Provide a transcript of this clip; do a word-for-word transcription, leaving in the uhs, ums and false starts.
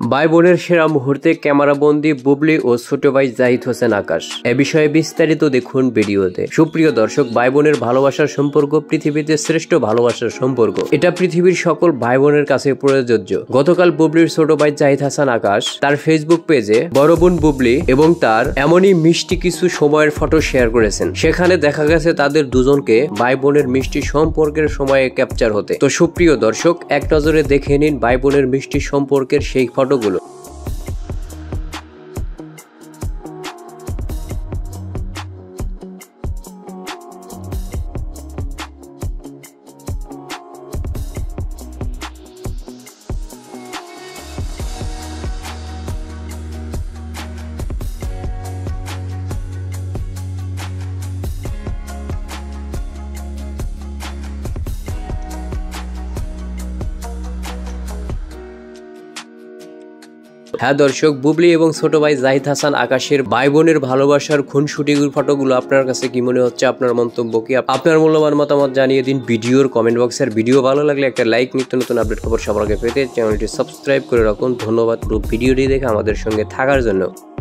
ভাই বোনের সেরা মুহূর্তে ক্যামেরাবন্দি বুবলি ও ছোট ভাই জাহিদ হোসেন আকাশ। এ বিষয়ে বিস্তারিত দেখুন ভিডিওতে। সুপ্রিয় দর্শক, ভাই বোনের ভালোবাসার সম্পর্ক পৃথিবীতে শ্রেষ্ঠ ভালোবাসার সম্পর্ক। এটা পৃথিবীর সকল ভাই বোনের কাছে প্রযোজ্য। গতকাল বুবলির ছোট ভাই জাহিদ হাসান আকাশ তার ফেসবুক পেজে বড় বোন বুবলি এবং তার এমনই মিষ্টি কিছু সময়ের ফটো শেয়ার করেছেন। সেখানে দেখা গেছে তাদের দুজনকে ভাই বোনের মিষ্টি সম্পর্কের সময়ে ক্যাপচার হতে। তো সুপ্রিয় দর্শক, এক নজরে দেখে নিন ভাই বোনের মিষ্টি সম্পর্কের সেই ফটোগুলো। হ্যাঁ দর্শক, বুবলি এবং ছোট ভাই জাহিদ হাসান আকাশের ভাই বোনের ভালোবাসার খুনসুটি ফটোগুলো আপনার কাছে কি মনে হচ্ছে? আপনার মন্তব্য কি? আপনার মূল্যবান মতামত জানিয়ে দিন ভিডিওর কমেন্ট বক্সে। আর ভিডিও ভালো লাগলে একটা লাইক, নিত্য নতুন আপডেট খবর সবার আগে পেতে চ্যানেলটি সাবস্ক্রাইব করে রাখুন। ধন্যবাদ পুরো ভিডিওটি দেখে আমাদের সঙ্গে থাকার জন্য।